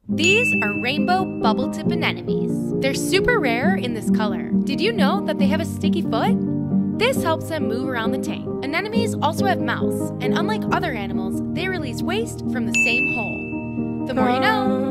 These are rainbow bubble tip anemones. They're super rare in this color. Did you know that they have a sticky foot? This helps them move around the tank. Anemones also have mouths, and unlike other animals, they release waste from the same hole. The more you know.